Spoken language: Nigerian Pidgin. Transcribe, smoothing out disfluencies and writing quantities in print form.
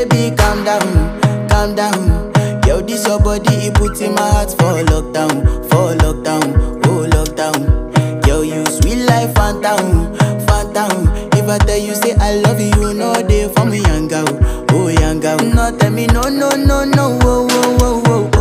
baby, calm down. Yo, this your body, it put in my heart for lockdown, oh lockdown. Yo, you sweet life, phantom, phantom. If I tell you say I love you, you know they for me, young girl, oh young girl. No tell me no, oh, oh, oh, oh, oh.